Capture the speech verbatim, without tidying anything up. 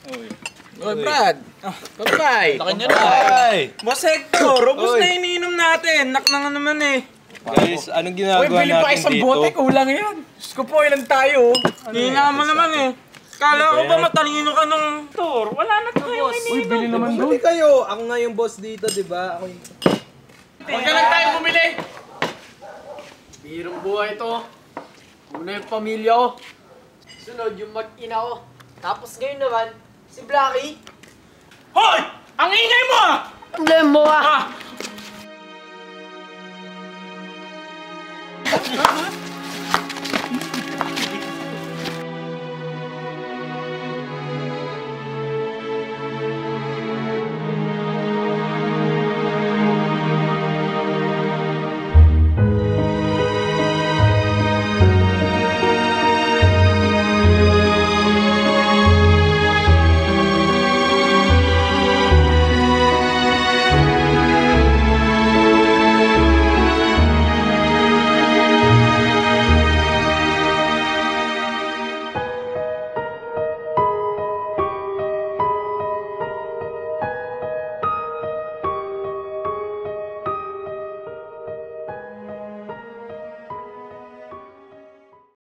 Oy, Brad! Bye-bye! Laki nyo na! Boss Hector, ubos na iniinom natin. Nak na nga naman eh. Guys, anong ginagawa natin dito? Uy, bili pa isang bote, kulang yan. Diyos ko po, ilan tayo. Hindi naman naman eh. Kala ko ba matalino ka nung tour? Wala na tayo iniinom. Uy, bili naman doon. Bili kayo. Ako nga yung boss dito, di ba? Ako yung... Huwag ka lang tayo bumili. Birong buhay ito. Una yung pamilya ko. Sunod yung mag-ina ko. Tapos ngayon naman, si Blackie. Hoy! Ang ingay mo ah! Problema mo ah! Ah!